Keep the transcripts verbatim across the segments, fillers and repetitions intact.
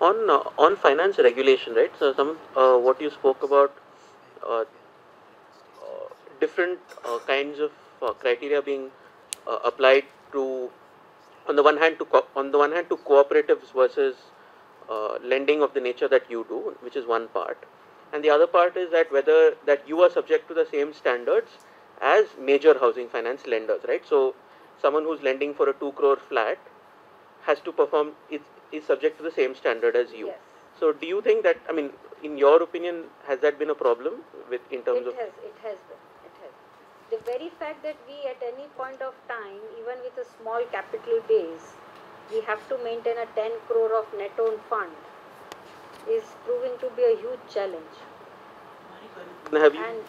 on uh, on finance regulation, right? So some uh, what you spoke about, uh, uh, different uh, kinds of uh, criteria being uh, applied to, on the one hand to co- on the one hand to cooperatives versus uh, lending of the nature that you do, which is one part, and the other part is that whether that you are subject to the same standards as major housing finance lenders, right? So someone who's lending for a two crore flat has to perform is, is subject to the same standard as you. Yes. So do you think that, I mean, in your opinion, has that been a problem with in terms It of? has, it has been, it has. The very fact that we at any point of time, even with a small capital base, we have to maintain a ten crore of net owned fund is proving to be a huge challenge. Have you And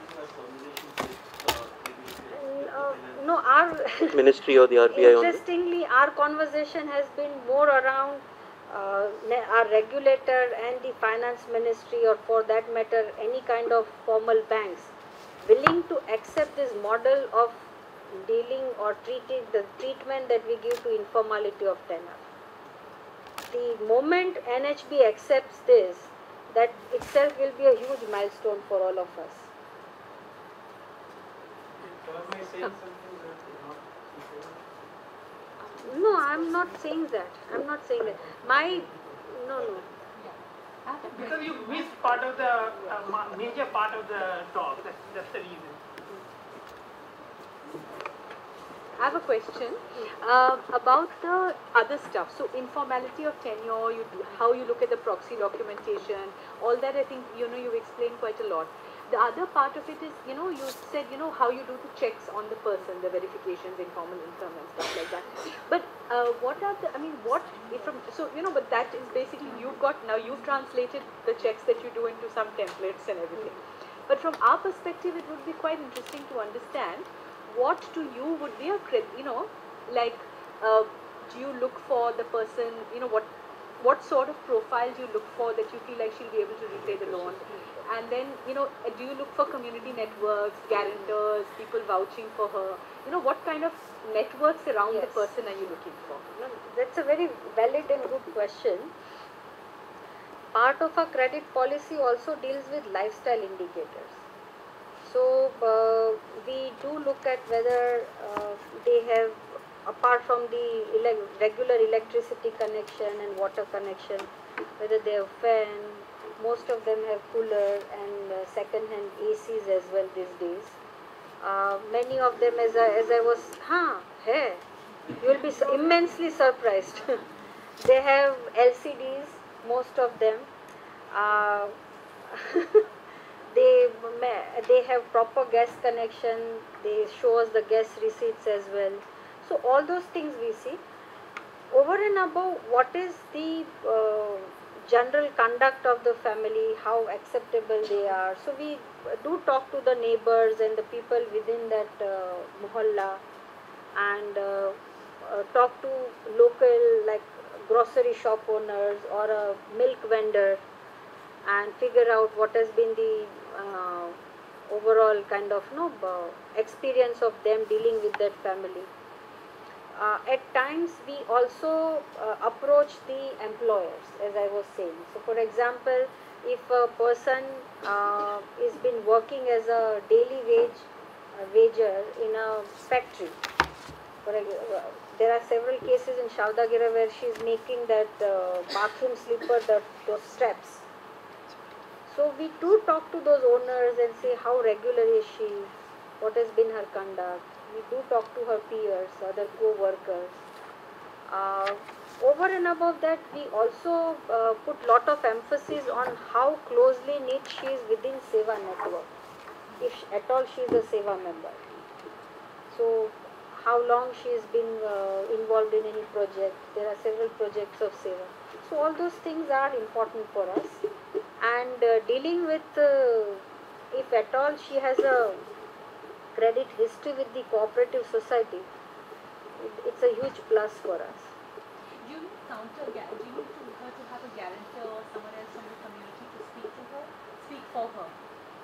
uh, no, our ministry or the R B I on this? interestingly, our conversation has been more around uh, our regulator and the finance ministry, or for that matter, any kind of formal banks, willing to accept this model of dealing or treating the treatment that we give to informality of tenor. The moment N H B accepts this, that itself will be a huge milestone for all of us. No, I'm not saying that. I'm not saying that. My, no, no. Because you missed part of the uh, major part of the talk. That's, that's the reason. I have a question uh, about the other stuff. So informality of tenure, you, how you look at the proxy documentation, all that I think, you know, you've explained quite a lot. The other part of it is, you know, you said, you know, how you do the checks on the person, the verifications, informal income and stuff like that. But uh, what are the, I mean, what, if from, so, you know, but that is basically, you've got, now you've translated the checks that you do into some templates and everything. But from our perspective, it would be quite interesting to understand what to you would be a, you know, like, uh, do you look for the person, you know, what what sort of profile do you look for that you feel like she'll be able to repay the loan? And then, you know, do you look for community networks, guarantors, people vouching for her? You know, what kind of networks around yes. the person are you looking for? No, that's a very valid and good question. Part of our credit policy also deals with lifestyle indicators. So uh, we do look at whether uh, they have, apart from the ele regular electricity connection and water connection, whether they have fan. Most of them have cooler and uh, second-hand A Cs as well these days. Uh, many of them, as I, as I was, huh, hey, you will be so immensely surprised. They have L C Ds, most of them. Uh, They, they have proper gas connection, they show us the gas receipts as well. So all those things we see. Over and above, what is the uh, general conduct of the family, how acceptable they are. So we do talk to the neighbors and the people within that uh, mohalla, and uh, uh, talk to local, like grocery shop owners or a milk vendor, and figure out what has been the uh, overall kind of no uh, experience of them dealing with that family. Uh, at times we also uh, approach the employers, as I was saying. So for example, if a person uh, is been working as a daily wage uh, wager in a factory, for, uh, there are several cases in Shavdagira where she is making that uh, bathroom slipper, that, those straps. So we do talk to those owners and say how regular is she, what has been her conduct. We do talk to her peers, other co-workers. Uh, over and above that, we also uh, put lot of emphasis on how closely knit she is within Seva network, if at all she is a Seva member. So how long she has been uh, involved in any project. There are several projects of Seva. So all those things are important for us. And uh, dealing with, uh, if at all she has a credit history with the cooperative society, it, it's a huge plus for us. Do you need counter? Do you need to, her to have a guarantor or someone else from the community to speak to her, speak for her? Uh,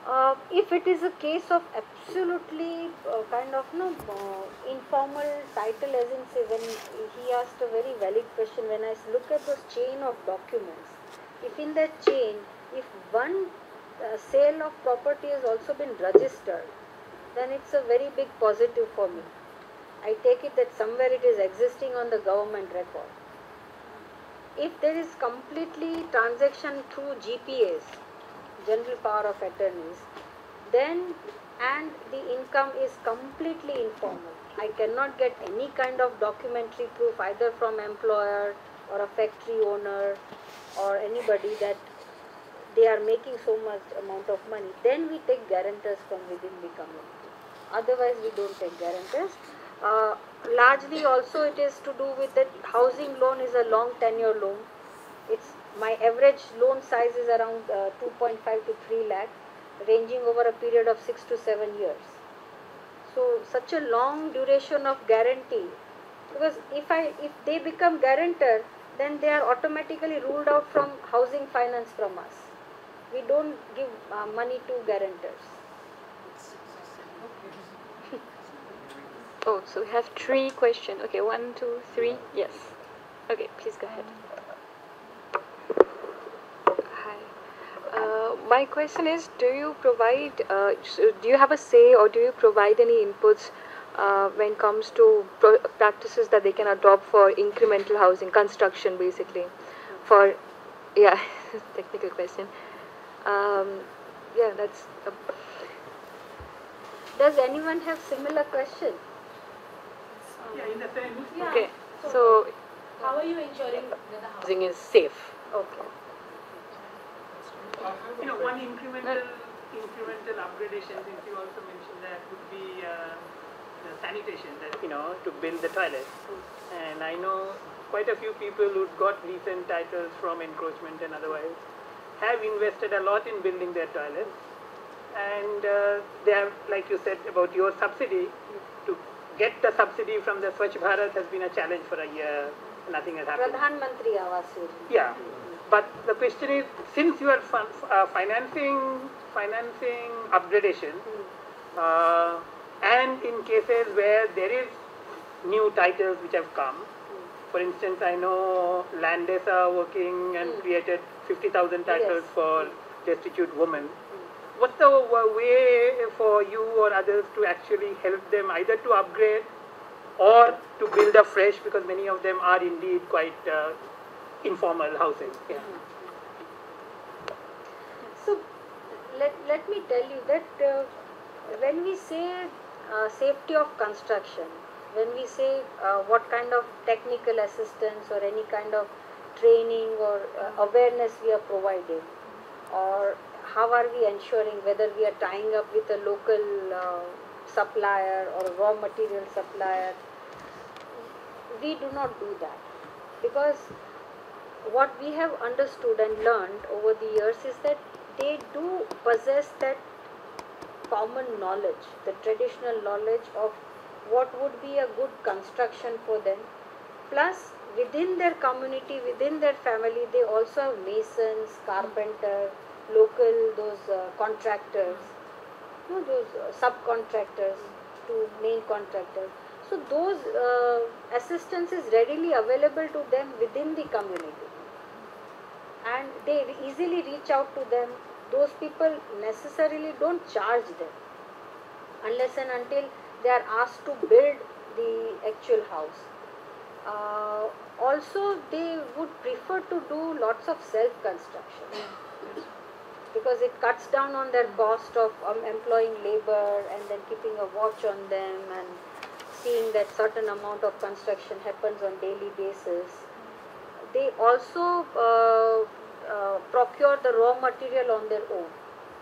if it is a case of absolutely uh, kind of no uh, informal title, as in say when he asked a very valid question, when I look at those chain of documents, if in that chain, if one uh, sale of property has also been registered, then it's a very big positive for me. I take it that somewhere it is existing on the government record. If there is completely transaction through G P As, general power of attorneys, then and the income is completely informal. I cannot get any kind of documentary proof either from employer or a factory owner or anybody that they are making so much amount of money. Then we take guarantors from within the community. Otherwise, we don't take guarantors. Uh, largely also it is to do with that housing loan is a long tenure loan. It's my average loan size is around uh, two point five to three lakh, ranging over a period of six to seven years. So such a long duration of guarantee, because if I if they become guarantor, then they are automatically ruled out from housing finance from us. We don't give uh, money to guarantors. Oh, so we have three questions. Okay, one, two, three. Yes. Okay, please go ahead. Hi. Uh, my question is, do you provide, uh, so do you have a say or do you provide any inputs uh, when it comes to pro practices that they can adopt for incremental housing, construction basically? For, yeah, technical question. Um, yeah, that's. A, Does anyone have similar question? Yeah, in the same. Yeah. okay, So, so how are you ensuring that the housing housing is safe. Okay. You know, one incremental incremental upgradation, since you also mentioned that, would be uh, the sanitation, that you know, to build the toilet. And I know quite a few people who've got recent titles from encroachment and otherwise have invested a lot in building their toilets, and uh, they have, like you said about your subsidy, to get the subsidy from the Swachh Bharat has been a challenge for a year. Nothing has happened. Pradhan Mantri Awas Yojana. Yeah, but the question is, since you are fin uh, financing financing upgradation, uh, and in cases where there is new titles which have come, for instance, I know Landes are working and created fifty thousand titles Yes. for destitute women. What's the w- way for you or others to actually help them either to upgrade or to build afresh, because many of them are indeed quite uh, informal housing? Yeah. So let, let me tell you that uh, when we say uh, safety of construction, when we say uh, what kind of technical assistance or any kind of training or uh, awareness we are providing, or how are we ensuring whether we are tying up with a local uh, supplier or a raw material supplier, we do not do that, because what we have understood and learned over the years is that they do possess that common knowledge, the traditional knowledge of what would be a good construction for them. Plus, within their community, within their family, they also have masons, carpenter, local those uh, contractors, you know, those uh, subcontractors to main contractors. So those uh, assistance is readily available to them within the community, and they easily reach out to them. Those people necessarily don't charge them unless and until they are asked to build the actual house. Uh, also, they would prefer to do lots of self-construction because it cuts down on their cost of um, employing labor and then keeping a watch on them and seeing that certain amount of construction happens on daily basis. They also uh, uh, procure the raw material on their own.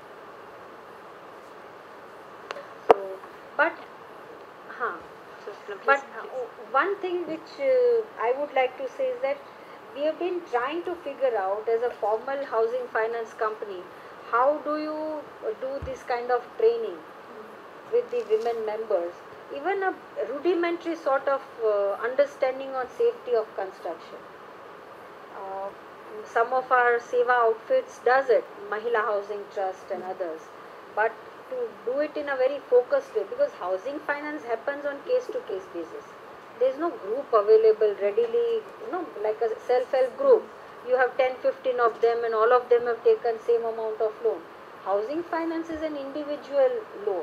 So, but, huh, but uh, one thing which uh, I would like to say is that we have been trying to figure out as a formal housing finance company, how do you do this kind of training with the women members, even a rudimentary sort of uh, understanding on safety of construction. Uh, some of our Seva outfits does it, Mahila Housing Trust and others, but to do it in a very focused way, because housing finance happens on case to case basis. There is no group available readily, you know, like a self-help group. You have ten, fifteen of them and all of them have taken same amount of loan. Housing finance is an individual loan.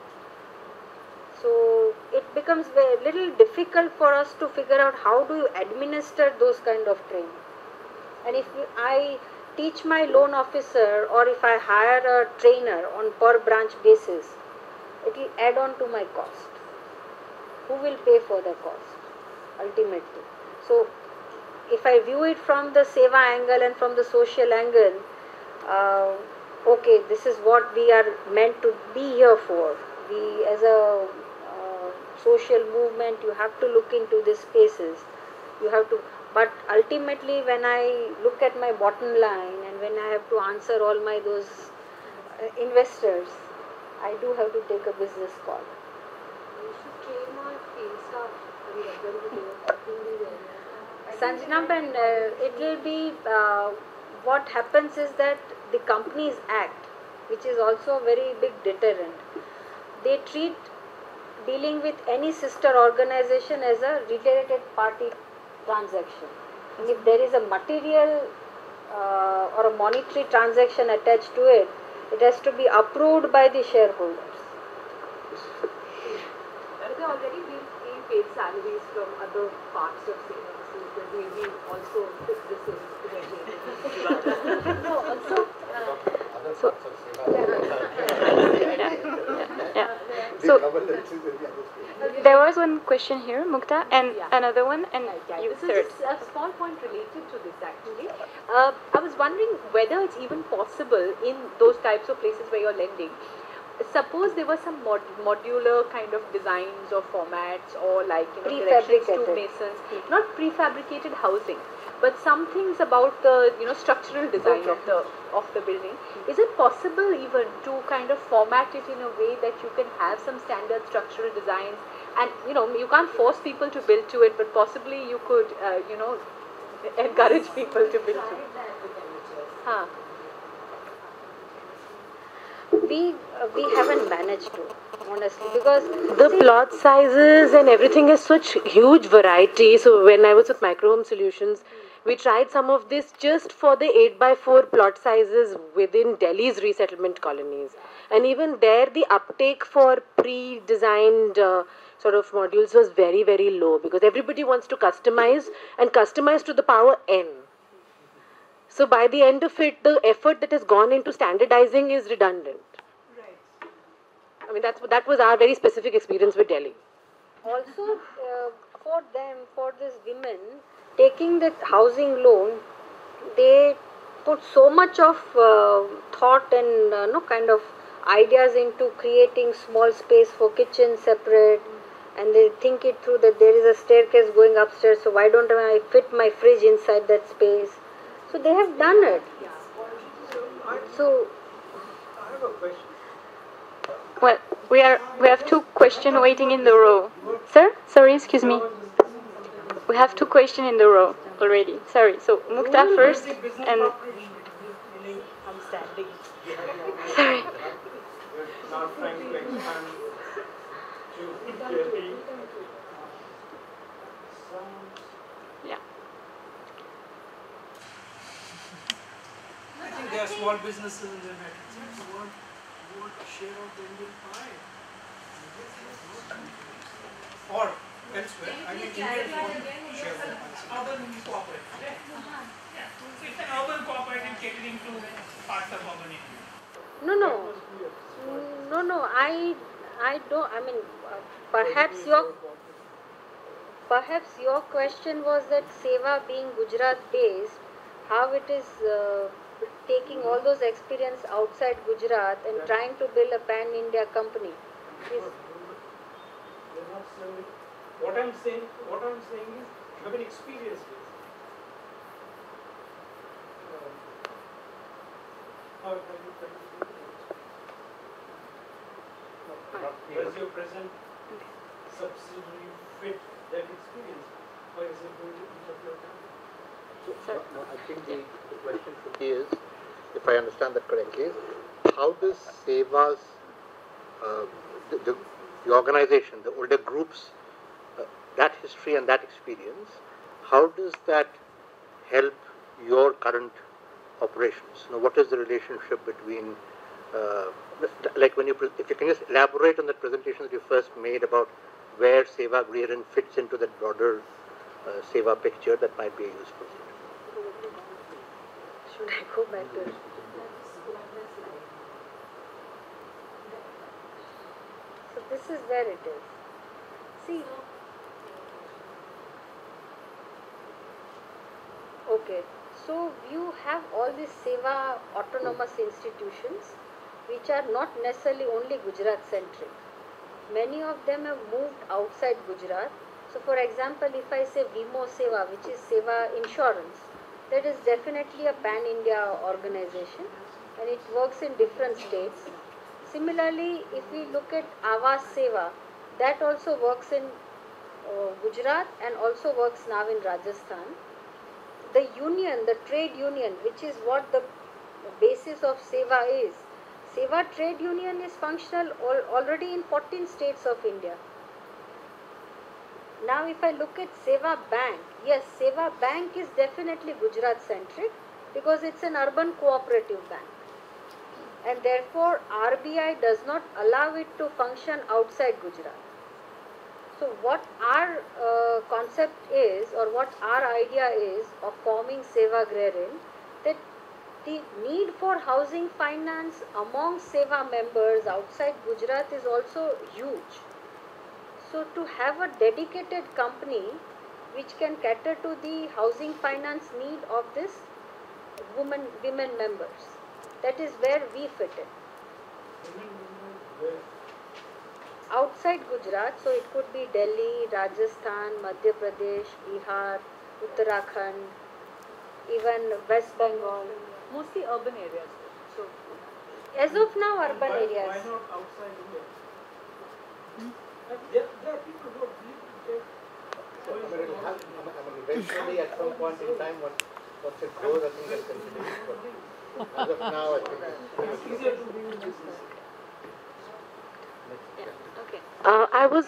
So it becomes very little difficult for us to figure out how do you administer those kind of training. And if I teach my loan officer, or if I hire a trainer on per branch basis, it will add on to my cost. Who will pay for the cost ultimately? So if I view it from the seva angle and from the social angle, uh, okay, this is what we are meant to be here for. We, as a uh, social movement, you have to look into these spaces. You have to, but ultimately, when I look at my bottom line and when I have to answer all my those uh, investors, I do have to take a business call. Sanjana, and uh, it will be, uh, what happens is that the Companies Act, which is also a very big deterrent, they treat dealing with any sister organization as a related party transaction. And if there is a material uh, or a monetary transaction attached to it, it has to be approved by the shareholders. They already being paid salaries from other parts of services, but we also fit this in. So also, uh, So, yeah, yeah. So, there was one question here, Mukta, and Yeah. another one, and yeah, you this third. is a small point related to this actually. Uh, I was wondering whether it's even possible in those types of places where you're lending. Suppose there were some mod modular kind of designs or formats, or like, you know, directions to Prefabricated. masons, not prefabricated housing, but some things about the, you know, structural design Okay. of the of the building. Is it possible even to kind of format it in a way that you can have some standard structural designs, and you know, you can't force people to build to it, but possibly you could, uh, you know, encourage people to build to it. Huh. We uh, we haven't managed to, honestly, because The see, plot sizes and everything is such huge variety. So when I was with Micro Home Solutions, we tried some of this just for the eight by four plot sizes within Delhi's resettlement colonies. And even there, the uptake for pre-designed uh, sort of modules was very, very low, because everybody wants to customize and customize to the power n. So by the end of it, the effort that has gone into standardizing is redundant. I mean, that's that was our very specific experience with Delhi. also uh, for them, for these women taking the housing loan, they put so much of uh, thought and uh, no kind of ideas into creating small space for kitchen separate, and they think it through that there is a staircase going upstairs, so why don't I fit my fridge inside that space? So they have done it. So I have a question. Well, we are we have two questions waiting in the row. Sir, sorry, excuse me. We have two questions in the row already. Sorry. So Mukta first, and I'm standing. sorry. Not trying to expand to Delhi. Yeah. I think there are small businesses in the United States who want, who want a share of the Indian pie. Or elsewhere. I mean, Indians want to share of the pie. Urban cooperative. Yeah. So it's an urban cooperative catering to parts of urban India. no, no, no, no. I, I don't. I mean, uh, perhaps your, perhaps your question was that Seva being Gujarat based, how it is uh, taking all those experience outside Gujarat and trying to build a pan India company. Is, They're not saying. What I'm saying, what I'm saying is, you have an experience with. Um, how can you try to do it? Does your present subsidiary fit that experience, or is it going to eat up your time? So, no, I think the, the question should be is, if I understand that correctly, is how does Seva's uh, the, the, the organization, the older groups, uh, that history and that experience, how does that help your current operations? Now, what is the relationship between, uh, like when you, if you can just elaborate on the presentation that you first made about where Seva Griharan fits into that broader uh, Seva picture, that might be a useful thing. Should I go back to it? So this is where it is. See, okay, so you have all these Seva autonomous institutions which are not necessarily only Gujarat centric. Many of them have moved outside Gujarat. So for example, if I say Vimo Seva, which is Seva Insurance, that is definitely a pan-India organization and it works in different states. Similarly, if we look at Awas Seva, that also works in uh, Gujarat and also works now in Rajasthan. The union, the trade union, which is what the basis of Seva is, Seva trade union is functional al- already in fourteen states of India. Now if I look at Seva Bank, yes, Seva Bank is definitely Gujarat centric because it's an urban cooperative bank. And therefore R B I does not allow it to function outside Gujarat. So what our uh, concept is, or what our idea is of forming Seva Griharan, that the need for housing finance among Seva members outside Gujarat is also huge. So to have a dedicated company which can cater to the housing finance need of this women women members, that is where we fit in. Outside Gujarat, so it could be Delhi, Rajasthan, Madhya Pradesh, Bihar, Uttarakhand, even West Bengal. Mostly urban areas. So, as of now, urban why, areas. Why not outside India? Hmm? There, there are people who are willing to take. So, I mean, it'll have, I mean, I mean, eventually at some point in time, once, once it grows, I think they'll consider it. But as of now, I think it's Easier to do business. okay. Uh, I was,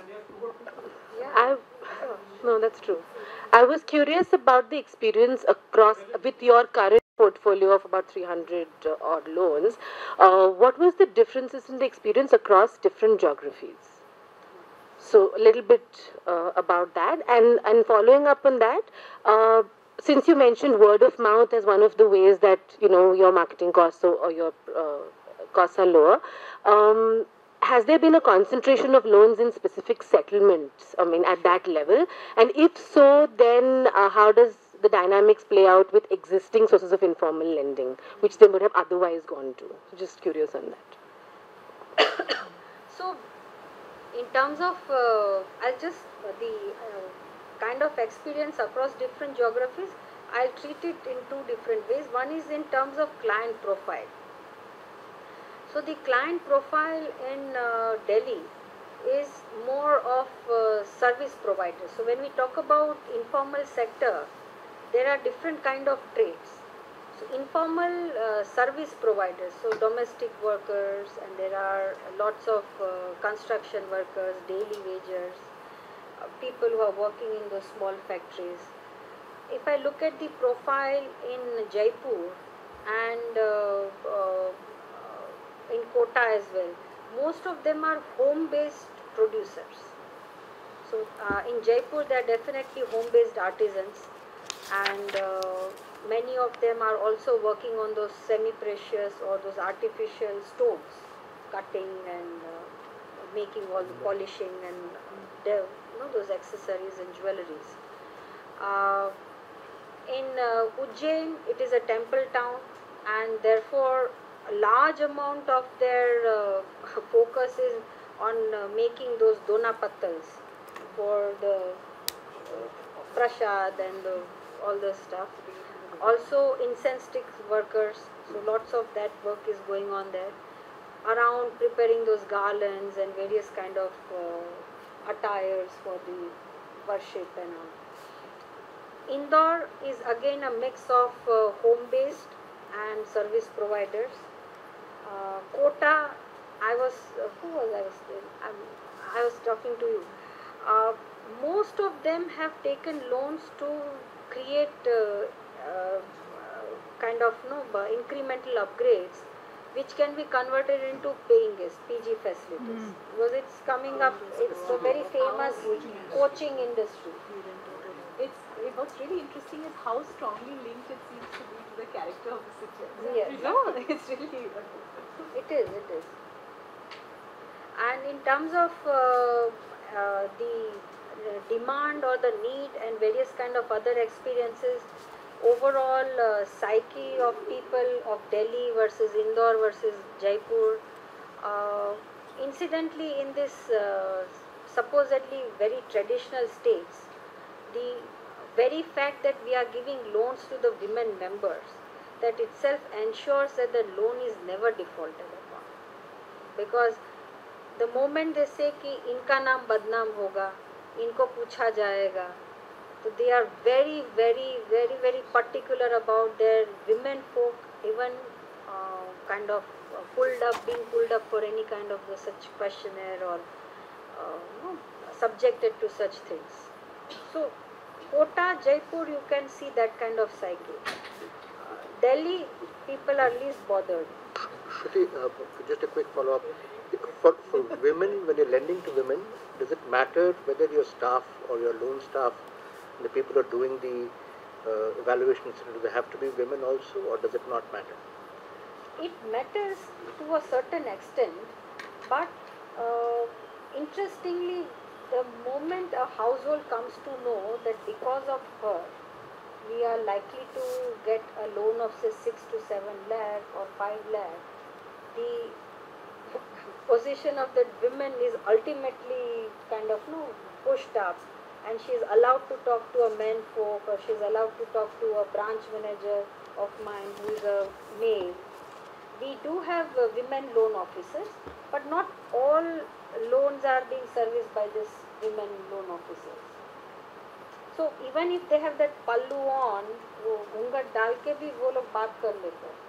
I, no, that's true. I was curious about the experience across with your current portfolio of about three hundred uh, odd loans. Uh, what was the differences in the experience across different geographies? So a little bit uh, about that, and and following up on that, uh, since you mentioned word of mouth as one of the ways that you know your marketing costs or, or your uh, costs are lower, um, has there been a concentration of loans in specific settlements? I mean, at that level, and if so, then uh, how does the dynamics play out with existing sources of informal lending, which they would have otherwise gone to? So just curious on that. So, in terms of, uh, I'll just, uh, the uh, kind of experience across different geographies, I'll treat it in two different ways. One is in terms of client profile. So, the client profile in uh, Delhi is more of uh, service providers. So, when we talk about informal sector, there are different kind of trades. So, informal uh, service providers, so domestic workers, and there are lots of uh, construction workers, daily wagers, uh, people who are working in those small factories. If I look at the profile in Jaipur and uh, uh, in Kota as well, most of them are home-based producers. So, uh, in Jaipur, they are definitely home-based artisans, and uh, many of them are also working on those semi-precious or those artificial stones, cutting and uh, making all the polishing and uh, you know those accessories and jewelries. Uh, in uh, Ujjain, it is a temple town, and therefore a large amount of their uh, focus is on uh, making those donapattals for the uh, prasad and the, all the stuff. Also incense stick workers, so lots of that work is going on there around preparing those garlands and various kind of uh, attires for the worship and all. Indore is again a mix of uh, home based and service providers. uh, Kota I was, uh, who was I was, um, I was talking to you. Uh, most of them have taken loans to create uh, uh, kind of no uh, incremental upgrades, which can be converted into paying guests, P G facilities. Because it's coming up, it's a very famous coaching industry. It's, it, what's really interesting is how strongly linked it seems to be to the character of the city. Yes. No, it's really. It is, it is. And in terms of uh, uh, the uh, demand or the need and various kind of other experiences, overall uh, psyche of people of Delhi versus Indore versus Jaipur, uh, incidentally in this uh, supposedly very traditional states, the very fact that we are giving loans to the women members, that itself ensures that the loan is never defaulted upon. Because the moment they say कि इनका नाम बदनाम होगा, इनको पूछा जाएगा, so they are very, very, very, very particular about their women folk, even uh, kind of uh, pulled up, being pulled up for any kind of the such questionnaire or uh, no, subjected to such things. So, Kota, Jaipur, you can see that kind of psyche. Uh, Delhi, people are least bothered. Shruti, uh, just a quick follow-up. For, for women, when you're lending to women, does it matter whether your staff or your loan staff, the people who are doing the uh, evaluation, do they have to be women also, or does it not matter? It matters to a certain extent, but uh, interestingly, the moment a household comes to know that because of her, we are likely to get a loan of say six to seven lakh or five lakh, the position of the women is ultimately kind of no pushed up, and she is allowed to talk to a man folk, or she is allowed to talk to a branch manager of mine who is a male. We do have uh, women loan officers, but not all loans are being serviced by this women loan officers. So even if they have that pallu on, वो घूंघट डाल के भी वो लोग बात कर लेते हैं.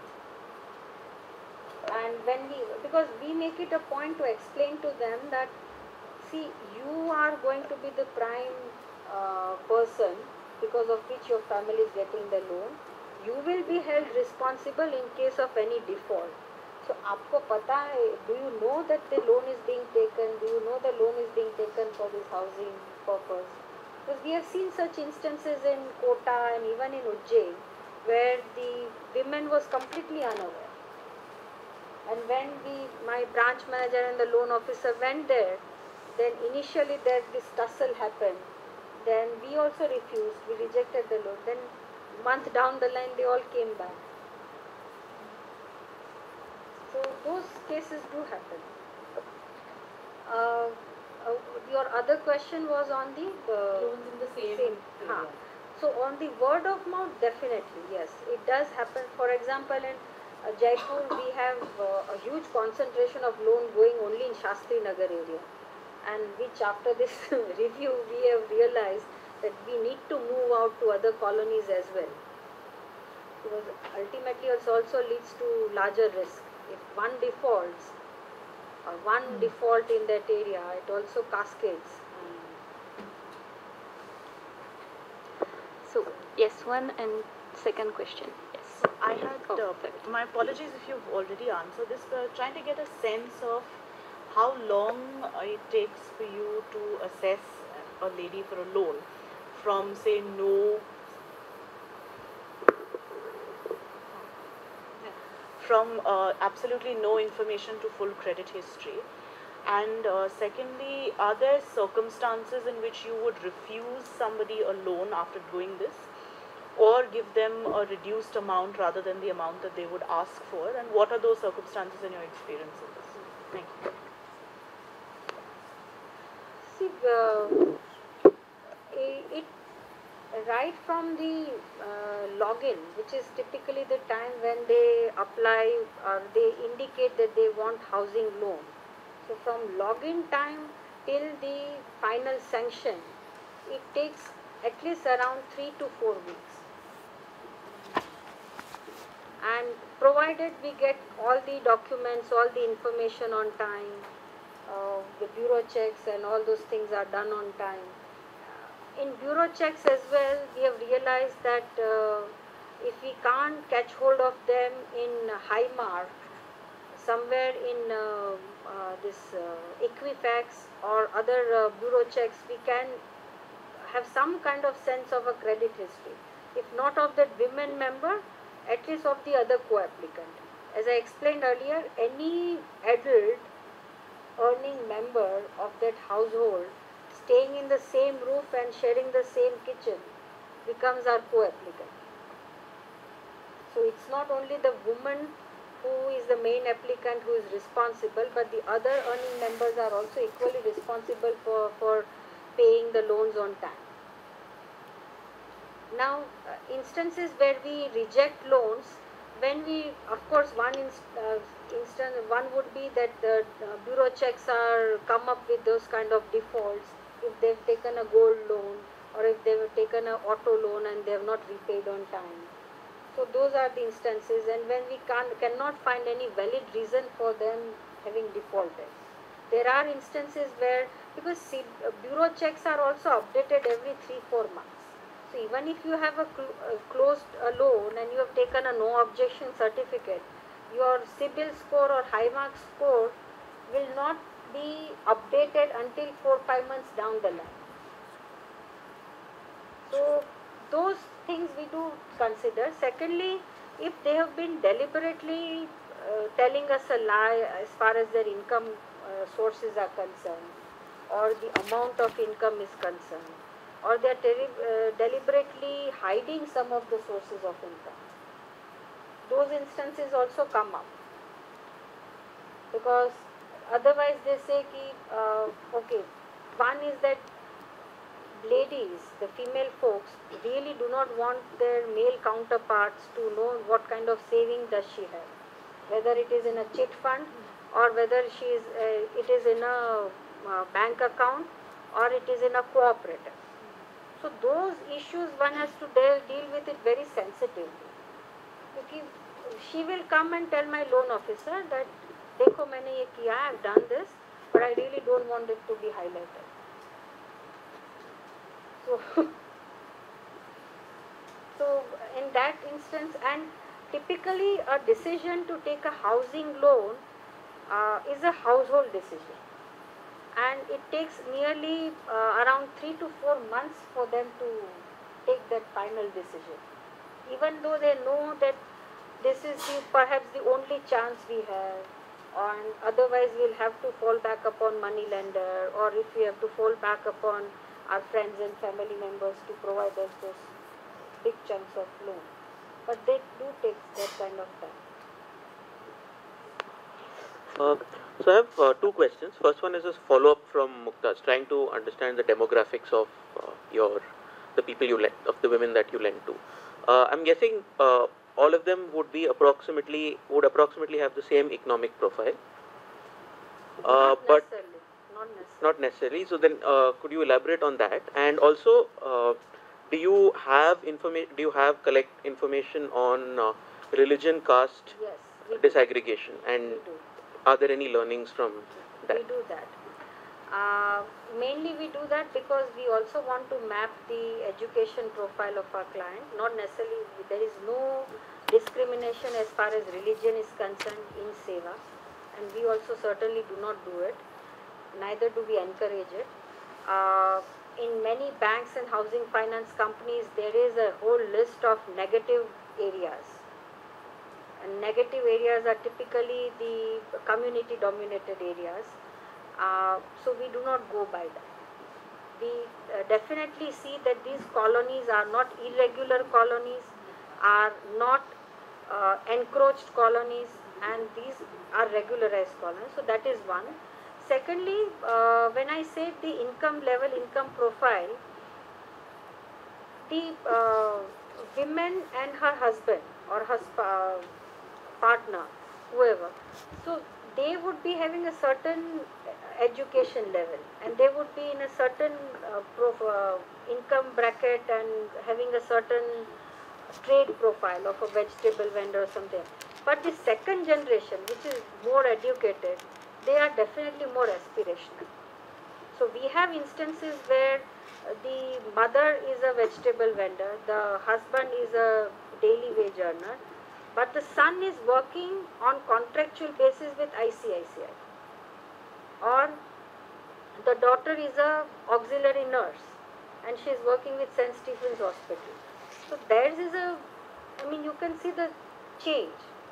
And when we, because we make it a point to explain to them that, see, you are going to be the prime uh, person because of which your family is getting the loan. You will be held responsible in case of any default. So, आपको पता है, do you know that the loan is being taken? Do you know the loan is being taken for this housing purpose? Because we have seen such instances in Kota and even in Ujjain, where the women was completely unaware. And when we, my branch manager and the loan officer went there, then initially there this tussle happened. Then we also refused, we rejected the loan. Then month down the line, they all came back. So those cases do happen. Uh, uh, your other question was on the uh, Loans in the same. same. Huh. So on the word of mouth, definitely yes, it does happen. For example, in uh, Jaipur, we have uh, a huge concentration of loan going only in Shastri Nagar area, and which after this review we have realized that we need to move out to other colonies as well, because ultimately it also leads to larger risk. If one defaults, or one mm. default in that area, it also cascades. So, yes, one and second question. Yes. So I had, Oh, uh, my apologies if you've already answered this, but trying to get a sense of how long uh, it takes for you to assess a lady for a loan from, say, no, from uh, absolutely no information to full credit history. And uh, secondly, are there circumstances in which you would refuse somebody a loan after doing this, or give them a reduced amount rather than the amount that they would ask for? And what are those circumstances in your experience in this? Thank you. See, uh, it, right from the uh, login, which is typically the time when they apply or they indicate that they want housing loan. So from login time till the final sanction, it takes at least around three to four weeks. and provided we get all the documents, all the information on time, uh, the bureau checks and all those things are done on time. In bureau checks as well, we have realized that uh, if we can't catch hold of them in high mark, somewhere in uh, uh, this uh, Equifax or other uh, bureau checks, we can have some kind of sense of a credit history. If not of that women member, at least of the other co-applicant. As I explained earlier, any adult earning member of that household staying in the same roof and sharing the same kitchen becomes our co-applicant. So it's not only the woman who is the main applicant who is responsible, but the other earning members are also equally responsible for, for paying the loans on time. Now, uh, instances where we reject loans, when we, of course, one inst uh, instance, one would be that the uh, bureau checks are come up with those kind of defaults if they've taken a gold loan or if they've taken an auto loan and they have not repaid on time. So those are the instances, and when we can't, cannot find any valid reason for them having defaulted. There are instances where, because see, uh, bureau checks are also updated every three, four months. So even if you have a cl uh, closed a loan and you have taken a no objection certificate, your CIBIL score or high mark score will not be updated until four, five months down the line. So those things we do consider. Secondly, if they have been deliberately uh, telling us a lie as far as their income uh, sources are concerned, or the amount of income is concerned, or they are uh, deliberately hiding some of the sources of income, those instances also come up. Because otherwise they say ki, uh, okay, one is that ladies, the female folks, really do not want their male counterparts to know what kind of saving does she have, whether it is in a chit fund or whether she is, uh, it is in a uh, bank account or it is in a cooperative. So those issues one has to deal, deal with it very sensitively. Because she will come and tell my loan officer that, देखो मैंने ये किया, I have done this, but I really don't want it to be highlighted. So, so in that instance, and typically a decision to take a housing loan uh, is a household decision, and it takes nearly uh, around three to four months for them to take that final decision, even though they know that this is the, perhaps the only chance we have, and otherwise we'll have to fall back upon money lender, or if we have to fall back upon our friends and family members to provide us those big chunks of loan. But they do take that kind of time. Uh, so I have uh, two questions. First one is a follow-up from Mukta's, trying to understand the demographics of uh, your the people you lend, of the women that you lend to. Uh, I'm guessing uh, all of them would be approximately would approximately have the same economic profile. Uh, Not but necessarily. Not necessarily. Not necessarily. So then, uh, could you elaborate on that? And also, uh, do you have information? Do you have collect information on uh, religion, caste Yes, we do. disaggregation? And We do. are there any learnings from that? We do that. Uh, mainly we do that because we also want to map the education profile of our client. Not necessarily, there is no discrimination as far as religion is concerned in Seva, and we also certainly do not do it. Neither do we encourage it. Uh, in many banks and housing finance companies, there is a whole list of negative areas. And negative areas are typically the community dominated areas. Uh, so we do not go by that. We uh, definitely see that these colonies are not irregular colonies, are not uh, encroached colonies, and these are regularized colonies. So that is one. Secondly, uh, when I say the income level, income profile, the uh, women and her husband or her uh, partner, whoever, so they would be having a certain education level, and they would be in a certain uh, prof, uh, income bracket and having a certain trade profile of a vegetable vendor or something. But the second generation, which is more educated, they are definitely more aspirational. So we have instances where uh, the mother is a vegetable vendor, the husband is a daily wage earner, but the son is working on contractual basis with I C I C I. Or the daughter is a auxiliary nurse and she is working with Saint Stephen's Hospital. So theirs is a, I mean, you can see the change.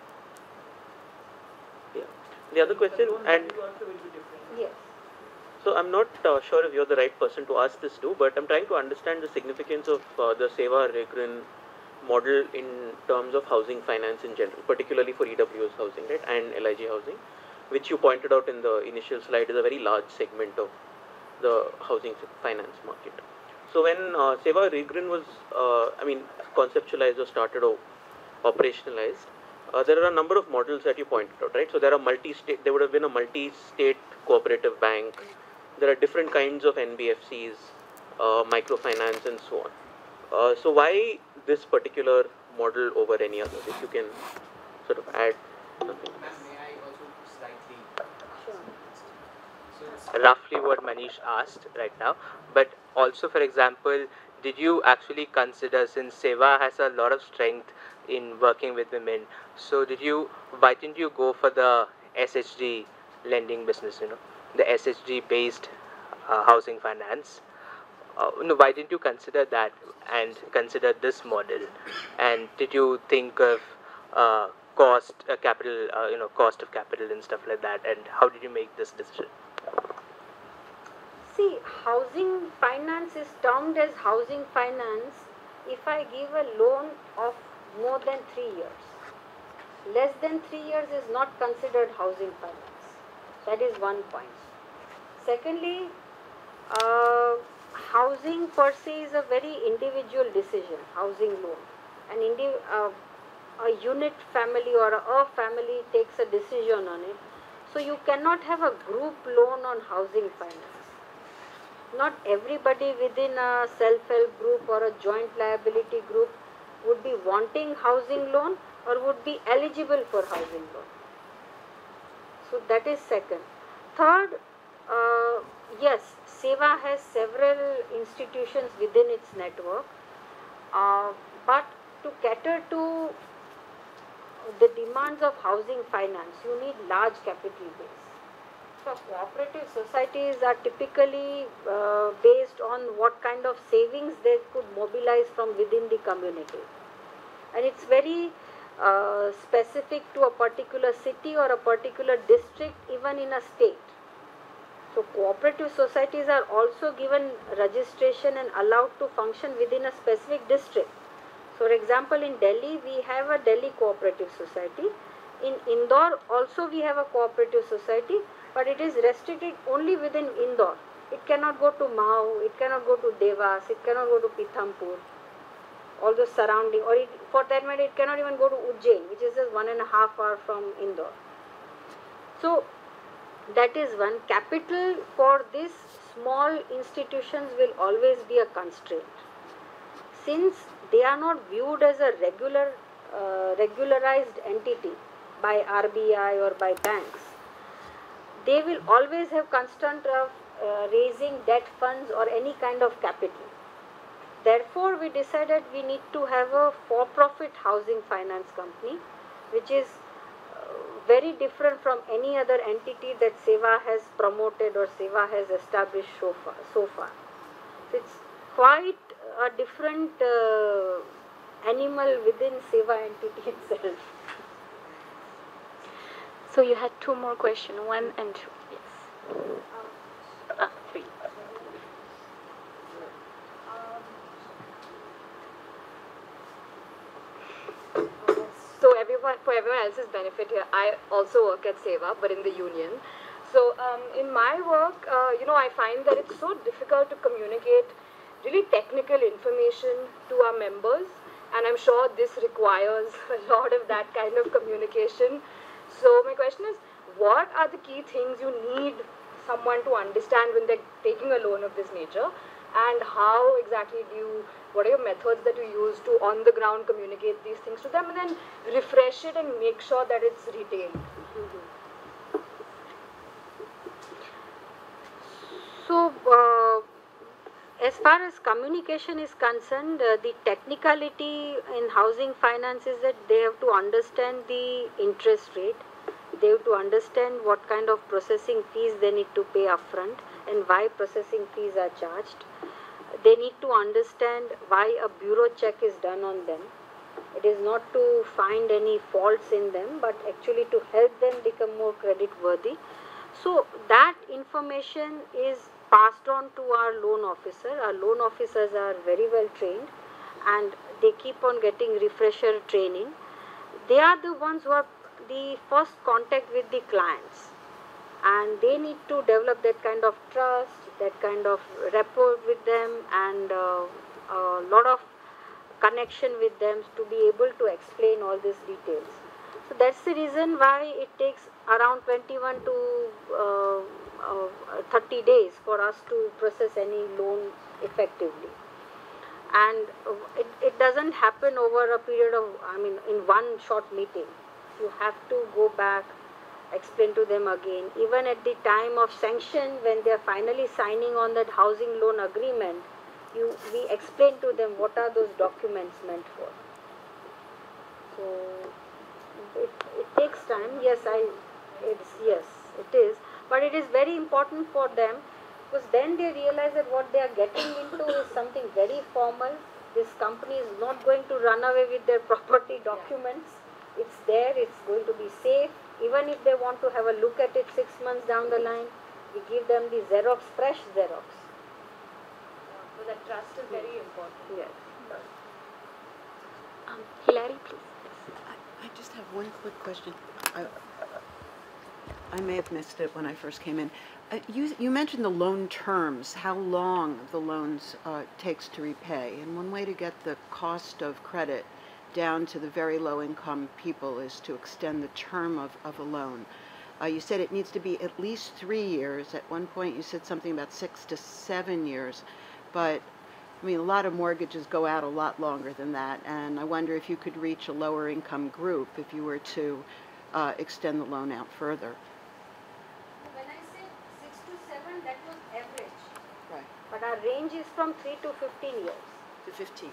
Yeah. The other question, and Yes. so I'm not uh, sure if you're the right person to ask this to, but I'm trying to understand the significance of uh, the Seva Regrin model in terms of housing finance in general, particularly for E W S housing, right, and L I G housing, which you pointed out in the initial slide is a very large segment of the housing finance market. So when uh, Seva Regrin was, uh, I mean, conceptualized or started or operationalized, uh, there are a number of models that you pointed out, right? So there are multi-state, there would have been a multi-state cooperative bank. There are different kinds of N B F Cs, uh, microfinance, and so on. Uh, so why this particular model over any other? If you can sort of add something. May I also slightly Sure. So it's roughly what Manish asked right now, but also, for example, did you actually consider, since Seva has a lot of strength in working with women, so did you, why didn't you go for the S H G lending business, you know, the S H G based uh, housing finance? Uh, no, why didn't you consider that and consider this model? And did you think of uh, cost, uh, capital, uh, you know, cost of capital and stuff like that? And how did you make this decision? See, housing finance is termed as housing finance if I give a loan of more than three years. Less than three years is not considered housing finance. That is one point. Secondly, uh, housing per se is a very individual decision, housing loan. An indi- uh, a unit family or a, a family takes a decision on it. So you cannot have a group loan on housing finance. Not everybody within a self-help group or a joint liability group would be wanting housing loan or would be eligible for housing loan. So that is second. Third, uh, yes, Seva has several institutions within its network, uh, but to cater to the demands of housing finance, you need large capital base. So cooperative societies are typically uh, based on what kind of savings they could mobilize from within the community. And it's very uh, specific to a particular city or a particular district, even in a state. So cooperative societies are also given registration and allowed to function within a specific district. So for example, in Delhi, we have a Delhi Cooperative Society. In Indore also we have a cooperative society, but it is restricted only within Indore. It cannot go to Mau, it cannot go to Devas, it cannot go to Pithampur, all the surrounding, or it, for that matter, it cannot even go to Ujjain, which is just one and a half hour from Indore. So that is one. Capital for these small institutions will always be a constraint. Since they are not viewed as a regular, uh, regularized entity by R B I or by banks, they will always have constraint of uh, raising debt funds or any kind of capital. Therefore, we decided we need to have a for-profit housing finance company, which is uh, very different from any other entity that Seva has promoted or Seva has established so far. So far. So it's quite a different uh, animal within Seva entity itself. So you had two more questions, one and two. Yes. Ah, three. So everyone, for everyone else's benefit here, I also work at Seva, but in the union. So um, in my work, uh, you know, I find that it's so difficult to communicate really technical information to our members, and I'm sure this requires a lot of that kind of communication. So my question is, what are the key things you need someone to understand when they're taking a loan of this nature, and how exactly do you what are your methods that you use to on the ground communicate these things to them, and then refresh it and make sure that it's retained. So, uh, as far as communication is concerned, uh, the technicality in housing finance is that they have to understand the interest rate, they have to understand what kind of processing fees they need to pay upfront and why processing fees are charged. They need to understand why a bureau check is done on them. It is not to find any faults in them, but actually to help them become more credit worthy. So that information is passed on to our loan officer. Our loan officers are very well trained and they keep on getting refresher training. They are the ones who have the first contact with the clients, and they need to develop that kind of trust, that kind of rapport with them, and uh, a lot of connection with them to be able to explain all these details. So that's the reason why it takes around twenty-one to uh, uh, thirty days for us to process any loan effectively. And it, it doesn't happen over a period of, I mean, in one short meeting. You have to go back, explain to them again. Even at the time of sanction, when they are finally signing on that housing loan agreement, you we explain to them what are those documents meant for. So it, it takes time. Yes, I it's yes it is, but it is very important for them, because then they realize that what they are getting into is something very formal. This company is not going to run away with their property documents. It's there, it's going to be safe. Even if they want to have a look at it six months down the line, we give them the Xerox, fresh Xerox. So that trust is very important. Yes. Um, Hilary, please. I, I just have one quick question. I, I may have missed it when I first came in. Uh, you, you mentioned the loan terms, how long the loans uh, takes to repay. And one way to get the cost of credit down to the very low-income people is to extend the term of, of a loan. Uh, you said it needs to be at least three years. At one point you said something about six to seven years. But, I mean, a lot of mortgages go out a lot longer than that. And I wonder if you could reach a lower-income group if you were to uh, extend the loan out further. When I said six to seven, that was average. Right. But our range is from three to fifteen years. To fifteen.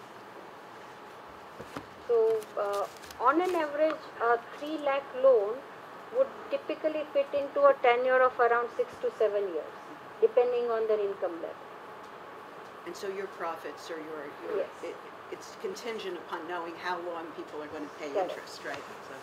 So, uh, on an average, a three lakh loan would typically fit into a tenure of around six to seven years, depending on their income level. And so your profits or your, your yes. it, it's contingent upon knowing how long people are going to pay Correct. interest, right? So,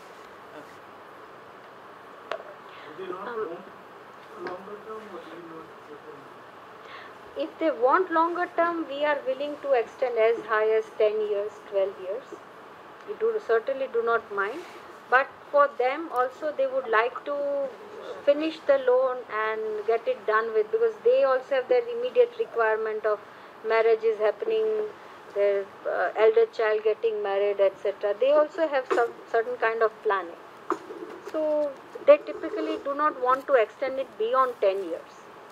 okay. Do you not Um, want longer term, or do you not prefer? If they want longer term, we are willing to extend as high as ten years, twelve years. We do certainly do not mind. But for them also, they would like to finish the loan and get it done with, because they also have their immediate requirement of marriage is happening, their uh, elder child getting married, et cetera. They also have some certain kind of planning. So they typically do not want to extend it beyond ten years.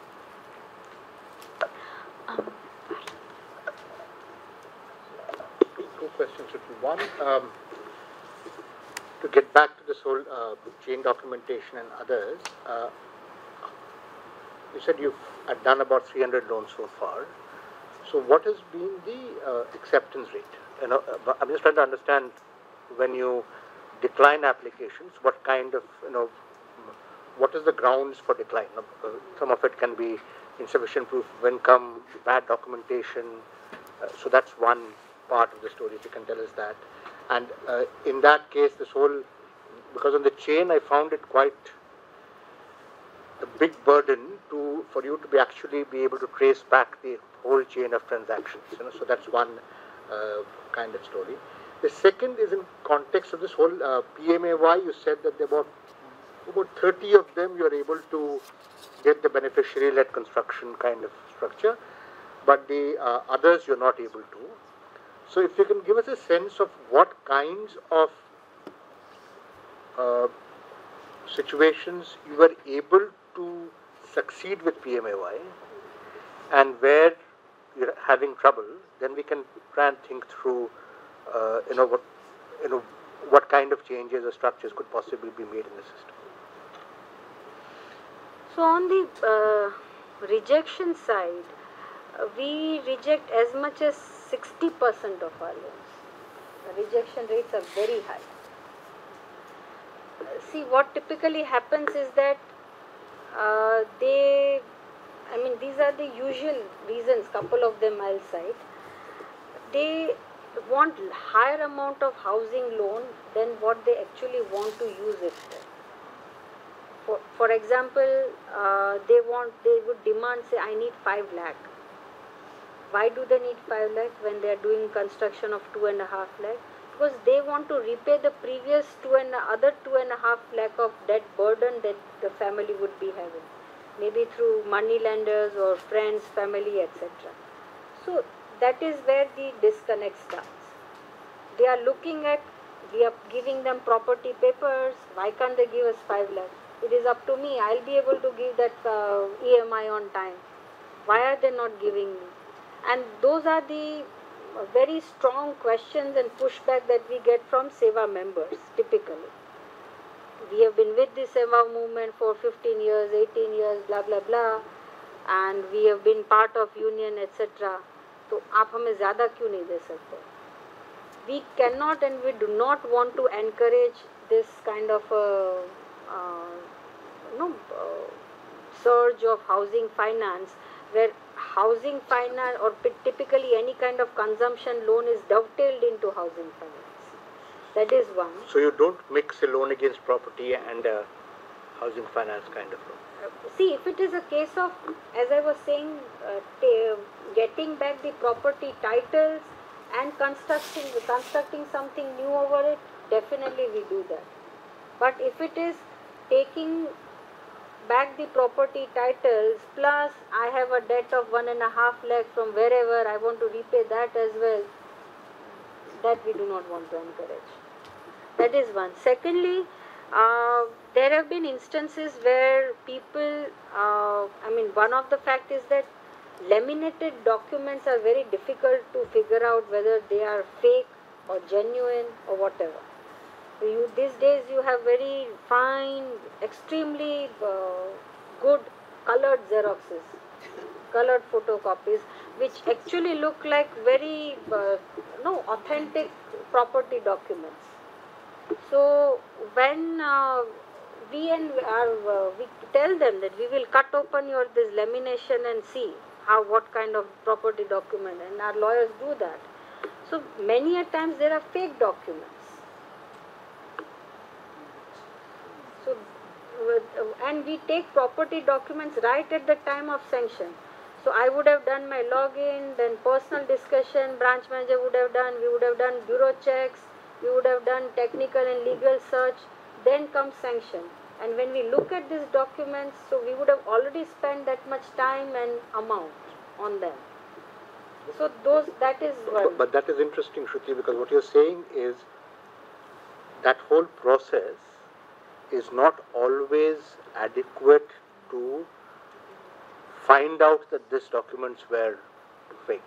Um, Two questions. One, um, to get back to this whole uh, chain documentation and others, uh, you said you've uh, done about three hundred loans so far. So what has been the uh, acceptance rate? You know, uh, I'm just trying to understand, when you decline applications, what kind of, you know, what is the grounds for decline? Uh, some of it can be insufficient proof of income, bad documentation. Uh, so that's one part of the story, if you can tell us that. And uh, in that case, this whole, because on the chain, I found it quite a big burden to for you to be actually be able to trace back the whole chain of transactions. You know, so that's one uh, kind of story. The second is in context of this whole uh, P M A Y. You said that there were about thirty of them you are able to get the beneficiary-led construction kind of structure, but the uh, others you're not able to. So if you can give us a sense of what kinds of uh, situations you were able to succeed with P M A Y, and where you're having trouble, then we can try and think through, uh, you know, what, you know, what kind of changes or structures could possibly be made in the system. So on the uh, rejection side, uh, we reject as much as sixty percent of our loans. The rejection rates are very high. Uh, see, what typically happens is that uh, they, I mean, these are the usual reasons, couple of them I'll cite. They want higher amount of housing loan than what they actually want to use it for. For, for example, uh, they want, they would demand, say, I need five lakh. Why do they need five lakh when they are doing construction of two and a half lakh? Because they want to repay the previous two and other two and a half lakh of debt burden that the family would be having, maybe through money lenders or friends, family, et cetera. So that is where the disconnect starts. They are looking at, we are giving them property papers. Why can't they give us five lakh? It is up to me. I'll be able to give that uh, E M I on time. Why are they not giving me? And those are the very strong questions and pushback that we get from Seva members, typically. We have been with the Seva movement for fifteen years, eighteen years, blah, blah, blah. And we have been part of union, et cetera. So, आप हमें ज़्यादा क्यों नहीं दे सकते? We cannot and we do not want to encourage this kind of a uh, you know, uh, surge of housing finance, where housing finance or typically any kind of consumption loan is dovetailed into housing finance. That is one. So you don't mix a loan against property and a housing finance kind of loan? See, if it is a case of, as I was saying, uh, t- getting back the property titles and constructing, constructing something new over it, definitely we do that. But if it is taking back the property titles plus I have a debt of one and a half lakh from wherever, I want to repay that as well, that we do not want to encourage. That is one. Secondly, uh, there have been instances where people, uh, I mean, one of the fact is that laminated documents are very difficult to figure out whether they are fake or genuine or whatever. You, these days you have very fine, extremely uh, good colored Xeroxes, colored photocopies, which actually look like very uh, no authentic property documents. So when uh, we and our, uh, we tell them that we will cut open your this lamination and see how what kind of property document, and our lawyers do that. So many a times there are fake documents. So, and we take property documents right at the time of sanction. So I would have done my login, then personal discussion, branch manager would have done, we would have done bureau checks, we would have done technical and legal search, then comes sanction. And when we look at these documents, so we would have already spent that much time and amount on them. So those, that is one. But, but that is interesting, Shruti, because what you're saying is that whole process is not always adequate to find out that these documents were fake.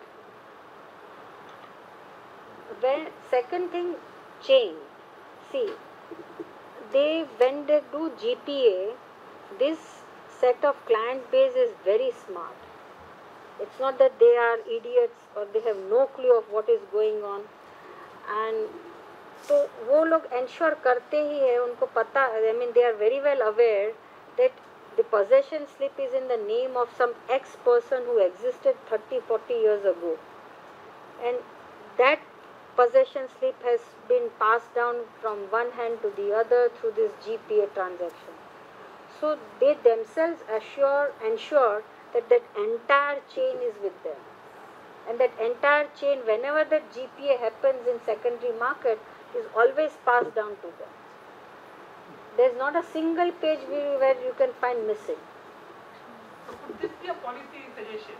Well, second thing, chain. See, they when they do G P A, this set of client base is very smart. It's not that they are idiots or they have no clue of what is going on. And तो वो लोग ensure करते ही है, उनको पता, I mean they are very well aware that the possession slip is in the name of some ex person who existed thirty forty years ago, and that possession slip has been passed down from one hand to the other through this G P A transaction. So they themselves assure ensure that that entire chain is with them, and that entire chain, whenever that G P A happens in secondary market, is always passed down to them. There is not a single page where you can find missing. So could this be a policy suggestion?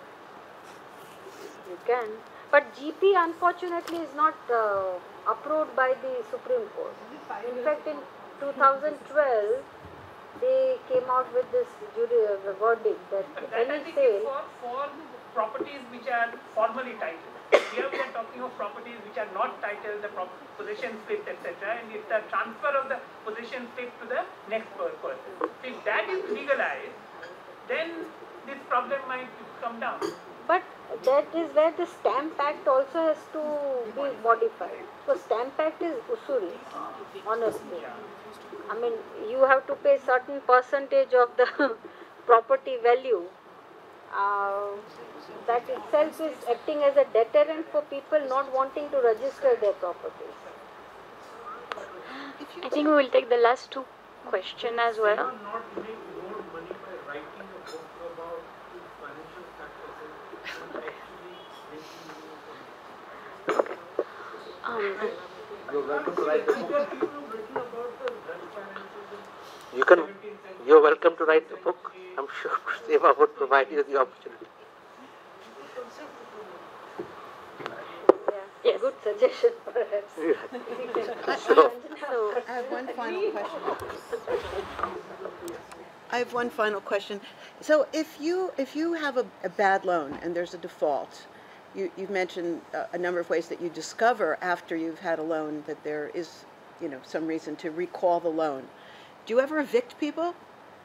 You can. But G P unfortunately is not uh, approved by the Supreme Court. In fact, in two thousand twelve, they came out with this jury uh, verdict that That I any think is sale. for, for properties which are formally titled. Here we are talking of properties which are not titled, the prop possession slip, et cetera, and it's the transfer of the possession slip to the next per- person. So if that is legalized, then this problem might come down. But that is where the Stamp Act also has to be modified. So Stamp Act is usuri, honestly. I mean, you have to pay certain percentage of the property value. Uh, that itself is acting as a deterrent for people not wanting to register their properties. I think we will take the last two questions as well. Not make more money by writing a book about financial practices and actually making money. Um, You're welcome to write the There book. are people who've written about the Dutch finances in You can, seventeenth century. you're welcome to write the book. I'm sure Seva would provide you the opportunity. Yeah, yes. Good suggestion, perhaps. So, So I have one final question. I have one final question. So if you if you have a, a bad loan and there's a default, you, you've mentioned a, a number of ways that you discover after you've had a loan that there is, you know, some reason to recall the loan. Do you ever evict people?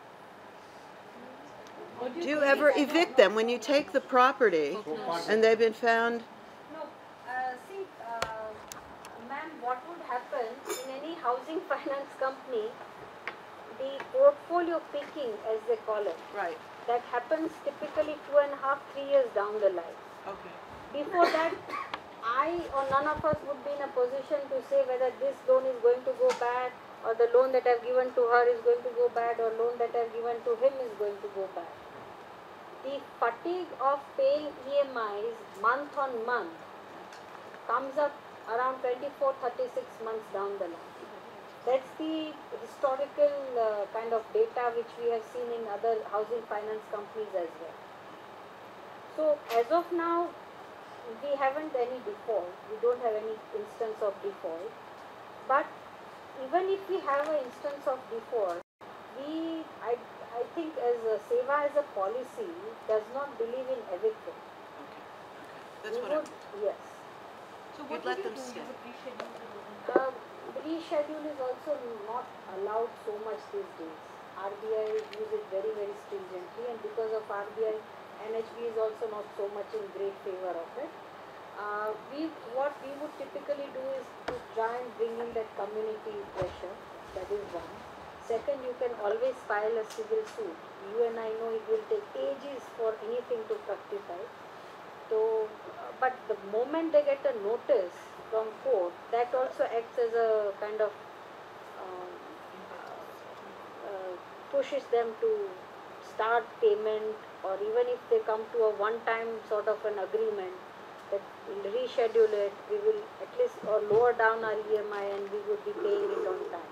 Do you ever evict them when you take the property and they've been found? No, uh, see, uh, ma'am, what would happen in any housing finance company, the portfolio picking, as they call it, Right. that happens typically two and a half, three years down the line. Okay. Before that, I or none of us would be in a position to say whether this loan is going to go bad, or the loan that I've given to her is going to go bad, or loan that I've given to him is going to go bad. The fatigue of paying E M Is month on month comes up around twenty-four, thirty-six months down the line. That's the historical uh, kind of data which we have seen in other housing finance companies as well. So as of now, we haven't any default. We don't have any instance of default. But even if we have an instance of default, we, I, I think as a Seva as a policy does not believe in evicting. Okay. That's We what would, yes. So you'd let them stay. Uh, reschedule is also not allowed so much these days. R B I use it very, very stringently, and because of R B I, N H B is also not so much in great favor of it. Uh, we, what we would typically do is to try and bring in that community pressure. That is one. Second, you can always file a civil suit. You and I know it will take ages for anything to fructify. So, uh, but the moment they get a notice from court, that also acts as a kind of um, uh, pushes them to start payment, or even if they come to a one-time sort of an agreement that we'll reschedule it, we will at least or lower down our E M I and we would be paying it on time.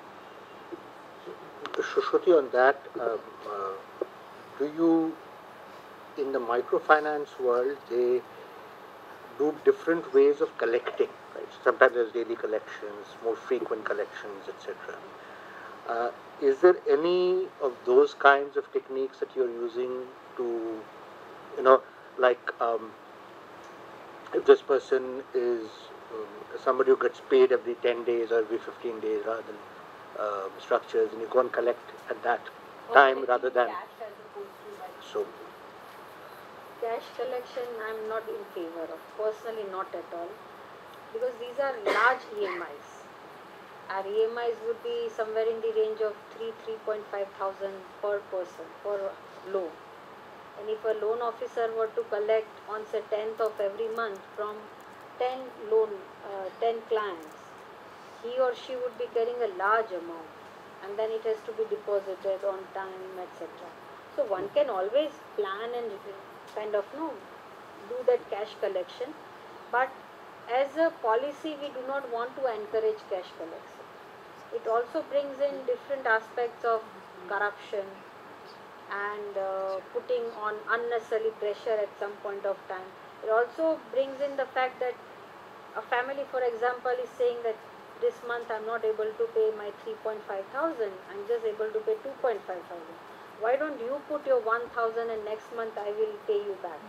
Shruti, on that, um, uh, do you, in the microfinance world, they do different ways of collecting, right? Sometimes there's daily collections, more frequent collections, et cetera. Uh, is there any of those kinds of techniques that you're using to, you know, like um, if this person is um, somebody who gets paid every ten days or every fifteen days rather than uh, structures, and you go and collect at that time rather than, so. Cash collection I'm not in favor of, personally not at all, because these are large E M Is. Our E M Is would be somewhere in the range of three, three point five thousand per person, per loan. And if a loan officer were to collect on say tenth of every month from ten loan, uh, ten clients, he or she would be carrying a large amount, and then it has to be deposited on time, et cetera. So one can always plan and kind of no do that cash collection, but as a policy we do not want to encourage cash collection. It also brings in different aspects of corruption and uh, putting on unnecessary pressure at some point of time. It also brings in the fact that a family, for example, is saying that this month I'm not able to pay my three point five thousand, I'm just able to pay two point five thousand. Why don't you put your one thousand and next month I will pay you back?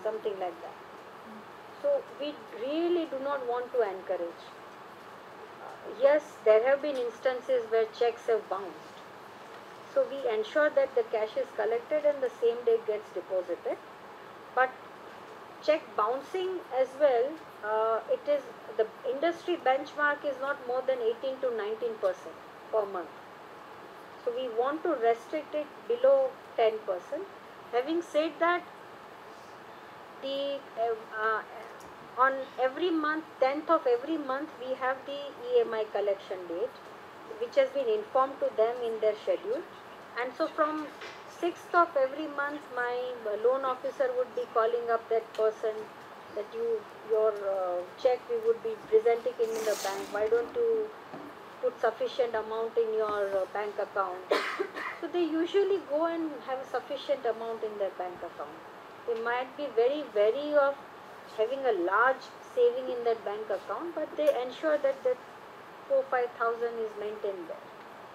something like that. So we really do not want to encourage. Uh, yes, there have been instances where checks have bounced. So we ensure that the cash is collected and the same day gets deposited. But check bouncing as well, uh, it is the industry benchmark is not more than eighteen to nineteen percent per month. So we want to restrict it below ten percent. Having said that, the uh, uh, on every month, tenth of every month, we have the E M I collection date, which has been informed to them in their schedule. And so from sixth of every month, my loan officer would be calling up that person that you, your uh, check we would be presenting in the bank. Why don't you put sufficient amount in your uh, bank account? So they usually go and have a sufficient amount in their bank account. They might be very wary of having a large saving in that bank account, but they ensure that that four five thousand is maintained there.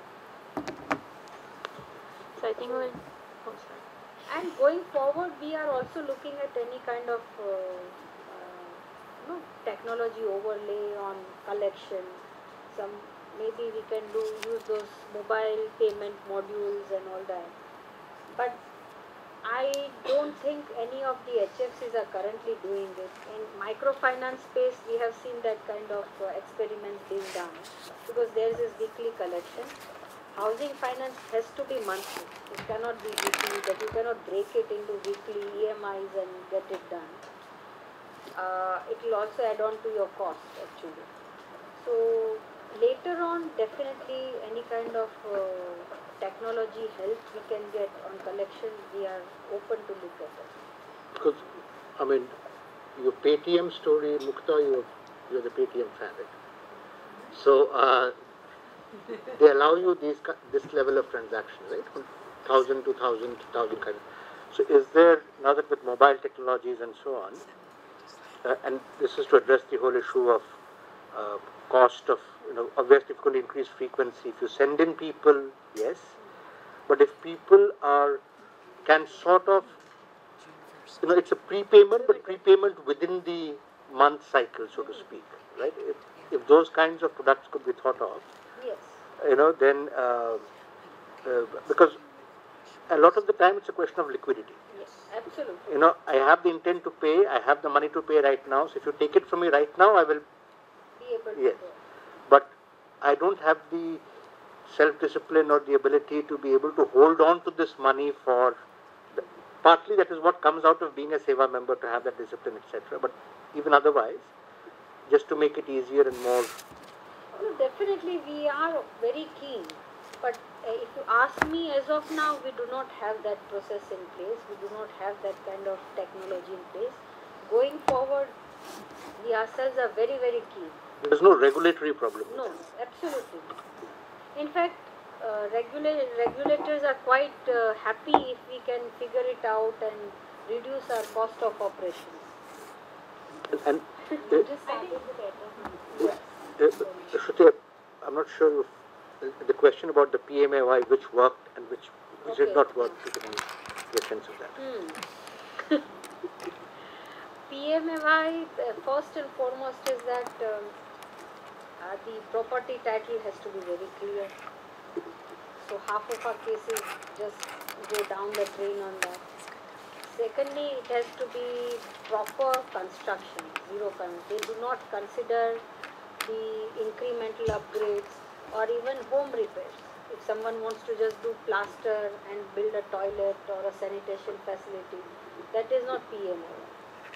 So I think we'll. Oh, And going forward, we are also looking at any kind of uh, uh, you know, technology overlay on collection. Some maybe we can do use those mobile payment modules and all that. But I don't think any of the H F Cs are currently doing it. In microfinance space, we have seen that kind of uh, experiments being done because there is this weekly collection. Housing finance has to be monthly. It cannot be weekly, but you cannot break it into weekly E M Is and get it done. Uh, it will also add on to your cost actually. So later on, definitely any kind of uh, technology help we can get on collection, we are open to look at it. Because, I mean, your Paytm story, Mukta, you you're the Paytm fan, right? So, uh, they allow you these this level of transaction, right? From thousand to thousand to thousand kind of. So, is there now that with mobile technologies and so on, uh, and this is to address the whole issue of uh, cost of, you know, obviously if you're going to increase frequency, if you send in people, yes, but if people are can sort of, you know, it's a prepayment, but prepayment within the month cycle, so to speak, right? If, if those kinds of products could be thought of, yes, you know, then uh, uh, because a lot of the time it's a question of liquidity. yes, absolutely. You know, I have the intent to pay, I have the money to pay right now, so if you take it from me right now, I will, Be able to yes, do it. but I don't have the self-discipline or the ability to be able to hold on to this money for, the, partly that is what comes out of being a Seva member, to have that discipline, et cetera. But even otherwise, just to make it easier and more. No, definitely we are very keen, but uh, if you ask me, as of now, we do not have that process in place. We do not have that kind of technology in place. Going forward, we ourselves are very, very keen. There is no regulatory problem. No, absolutely. In fact, uh, regula- regulators are quite uh, happy if we can figure it out and reduce our cost of operations. And, and uh, Just started with it. uh, Shruti, I'm not sure if the, the question about the P M A Y, which worked and which, which Okay. did not work, you can get a sense of that. Hmm. P M A Y, uh, first and foremost, is that um, uh, the property title has to be very clear. So half of our cases just go down the drain on that. Secondly, it has to be proper construction, zero con. They do not consider the incremental upgrades or even home repairs. If someone wants to just do plaster and build a toilet or a sanitation facility, that is not P M A Y.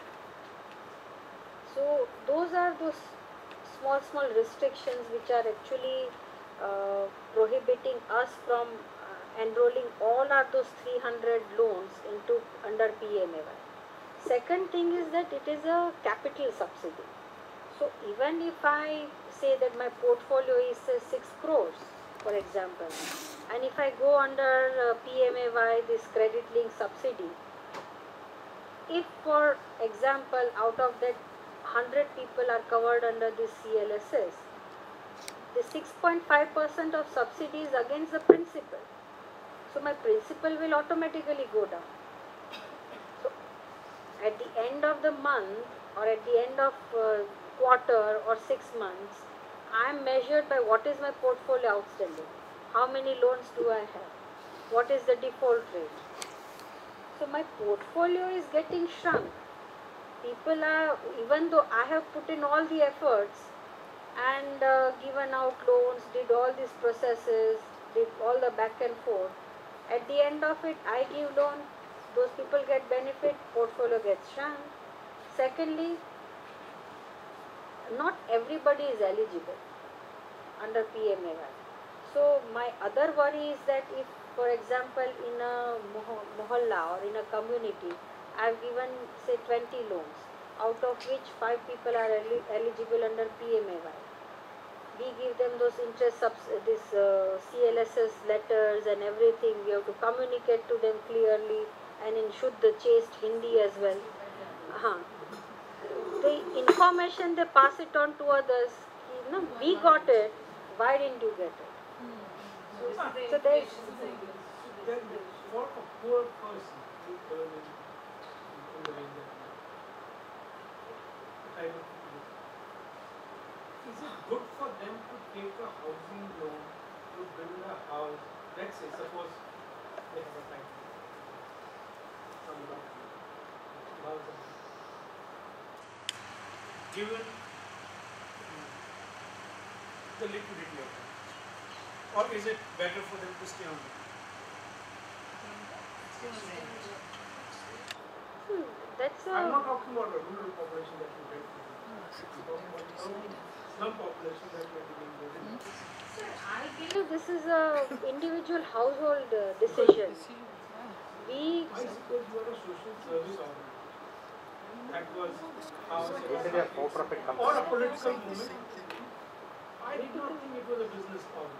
So those are those small, small restrictions which are actually uh, prohibiting us from uh, enrolling all our those three hundred loans into under P M A Y. Second thing is that it is a capital subsidy. So even if I say that my portfolio is uh, six crores, for example, and if I go under uh, P M A Y, this credit link subsidy, if for example out of that one hundred people are covered under this C L S S, the six point five percent of subsidy is against the principal. So my principal will automatically go down. So, at the end of the month or at the end of uh, quarter or six months, I am measured by what is my portfolio outstanding, how many loans do I have, what is the default rate. So my portfolio is getting shrunk. People are, even though I have put in all the efforts and uh, given out loans, did all these processes, did all the back and forth, at the end of it, I give loan, those people get benefit, portfolio gets shrunk. Secondly, not everybody is eligible under P M A Y. So my other worry is that if, for example, in a mohalla or in a community, I have given say twenty loans, out of which five people are el eligible under P M A Y. We give them those interest subs this uh, C L S S letters and everything. We have to communicate to them clearly and in Shuddha chaste Hindi as well. Uh-huh. The information they pass it on to others. You know, we got it. Why didn't you get it? So, so there's Then for a poor person to earn in, in the way that I would is it good for them to take a housing loan to build a house? Let's say, suppose they have a factory, some house, given um, the liquidity of it, or is it better for them to stay on it? Hmm, that's a. I'm not talking about a rural population that you get. I'm talking about the slum population that you are dealing with. Sir, I believe this is a individual household uh, decision. We. I suppose you are a social service organization. That was how Usually a for-profit company. or a political movement. I did not think it was a business problem.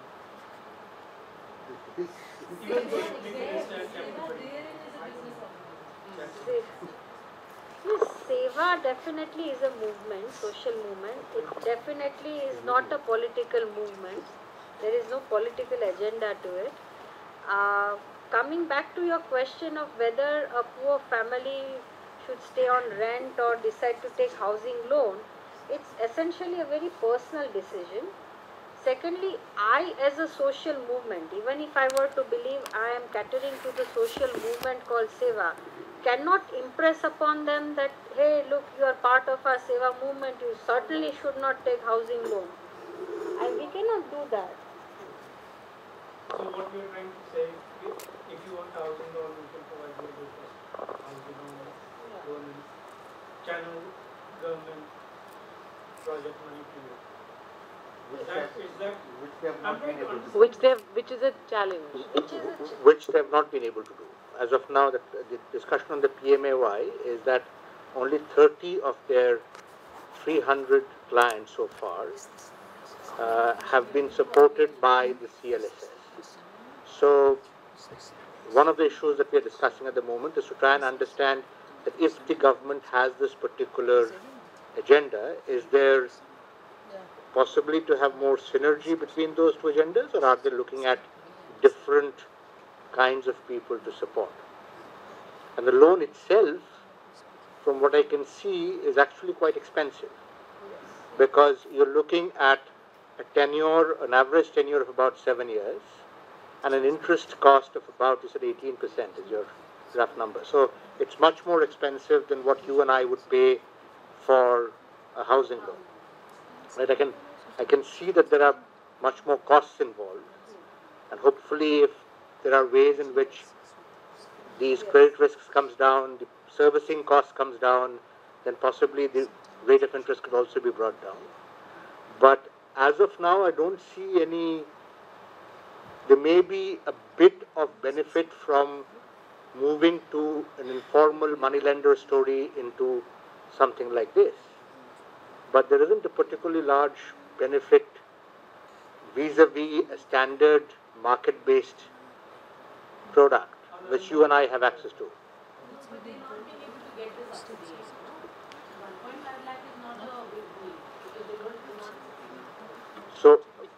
Even though it makes a capital. Yes, Seva definitely is a movement, social movement. It definitely is not a political movement. There is no political agenda to it. Uh, coming back to your question of whether a poor family should stay on rent or decide to take housing loan, it's essentially a very personal decision. Secondly, I as a social movement, even if I were to believe I am catering to the social movement called Seva, cannot impress upon them that, hey, look, you are part of our Seva movement, you certainly should not take housing loan. And we cannot do that. So what you are trying to say, if, if you want housing loan, we can provide you with housing loan, loan and channel government project money to you. Which That, have, is that, which they have I'm not trying been to able to do. Which they have, which is a challenge. Which is a Which they have not been able to do. As of now, the, the discussion on the P M A Y is that only thirty of their three hundred clients so far uh, have been supported by the C L S S. So, one of the issues that we are discussing at the moment is to try and understand that if the government has this particular agenda, is there possibly to have more synergy between those two agendas, or are they looking at different kinds of people to support? And the loan itself, from what I can see, is actually quite expensive, because you're looking at a tenure, an average tenure of about seven years, and an interest cost of about, you said eighteen percent is your rough number. So it's much more expensive than what you and I would pay for a housing loan. Right? I can, I can see that there are much more costs involved, and hopefully if there are ways in which these credit risks comes down, the servicing cost comes down, then possibly the rate of interest could also be brought down. But as of now, I don't see any. There may be a bit of benefit from moving to an informal moneylender story into something like this, but there isn't a particularly large benefit vis-a-vis a standard market-based product which you and I have access to. But they not being able to get the subsidy. one point five lakh is not a big deal because they don't do not. So,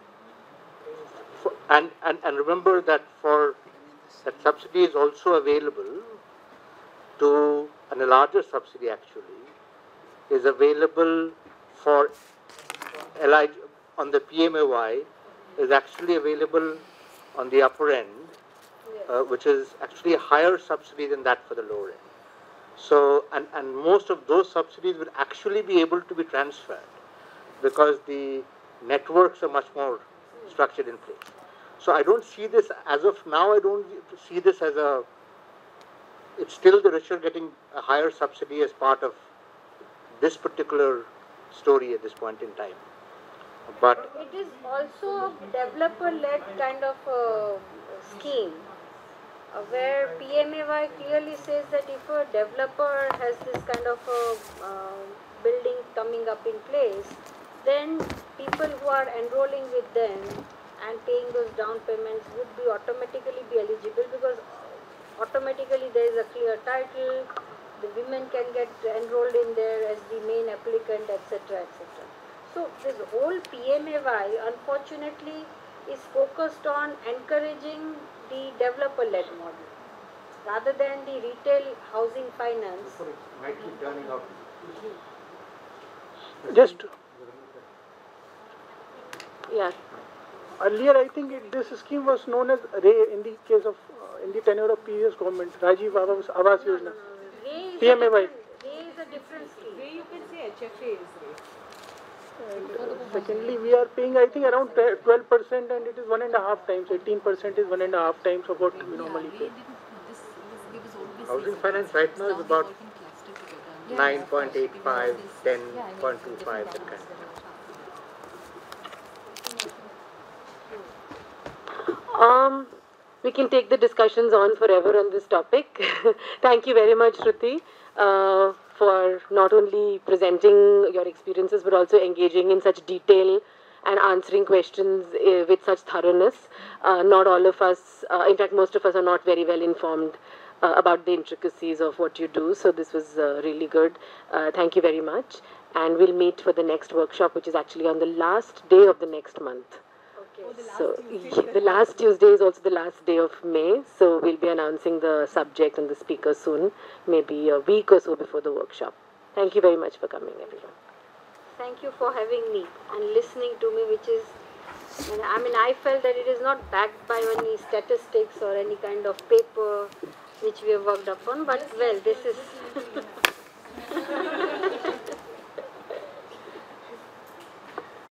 for, and, and, and remember that for that subsidy is also available to and a larger subsidy actually, is available for L I on the P M A Y, is actually available on the upper end, uh, which is actually a higher subsidy than that for the lower end. So, and, and most of those subsidies will actually be able to be transferred because the networks are much more structured in place. So I don't see this, as of now, I don't see this as a, it's still the richer getting a higher subsidy as part of this particular story at this point in time. But it is also a developer-led kind of uh, scheme uh, where P M A Y clearly says that if a developer has this kind of a uh, building coming up in place, then people who are enrolling with them and paying those down payments would be automatically be eligible, because automatically there is a clear title, the women can get enrolled in there as the main applicant, et cetera, et cetera. So this whole P M A Y unfortunately is focused on encouraging the developer-led model rather than the retail housing finance. might be turning out. Just Yeah. earlier, I think it, this scheme was known as R A Y in the case of uh, in the tenure of previous government, Rajiv Awas Awas Yojana. P M A Y. R A Y is a different scheme. Where you can say H F A is rate. And uh, secondly, we are paying, I think, around twelve percent, and it is one and a half times. eighteen percent is one and a half times of what we normally pay. Housing finance right now is about nine point eight five, ten point two five, that kind of. Um, we can take the discussions on forever on this topic. Thank you very much, Shruti, uh, for not only presenting your experiences but also engaging in such detail and answering questions uh, with such thoroughness. Uh, not all of us, uh, in fact, most of us are not very well informed uh, about the intricacies of what you do. So this was uh, really good. Uh, thank you very much. And we'll meet for the next workshop, which is actually on the last day of the next month. So the last Tuesday is also the last day of May, so we'll be announcing the subject and the speaker soon, maybe a week or so before the workshop. Thank you very much for coming, everyone. Thank you for having me and listening to me, which is, I mean, I felt that it is not backed by any statistics or any kind of paper which we have worked upon, but well, this is...